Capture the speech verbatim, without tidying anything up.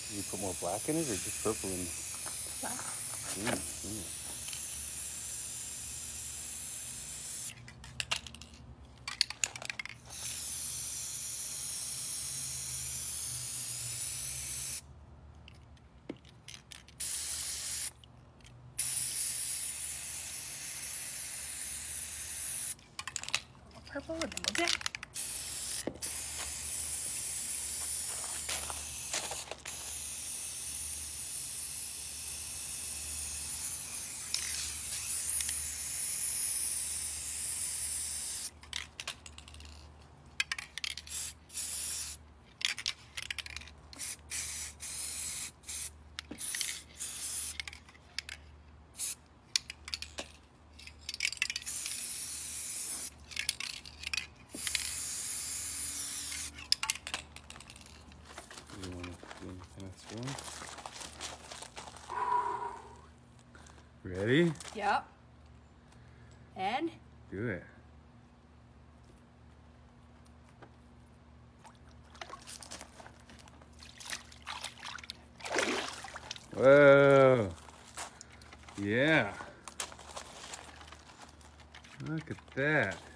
You put more black in it or just purple in it? Black. Mm, mm. Purple and then we'll dip. You want to do anything else? Ready? Yep. And? Do it. Whoa. Yeah. Look at that.